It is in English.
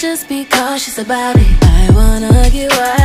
just be cautious about it. I wanna get wild.